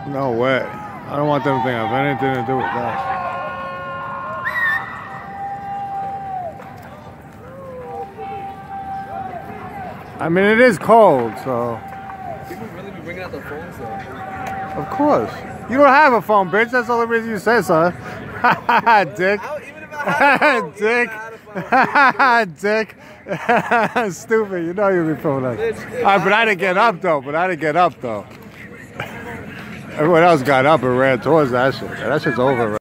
No way. I don't want them to think I have anything to do with that. I mean, it is cold, so. People really be bringing out their phones, though. Of course. You don't have a phone, bitch. That's the only reason you said so. Dick. Even if I had a phone, Dick. Dick. Stupid. You know you'd be filming that. Alright, but I didn't get up, though. Everyone else got up and ran towards that shit. That shit's over.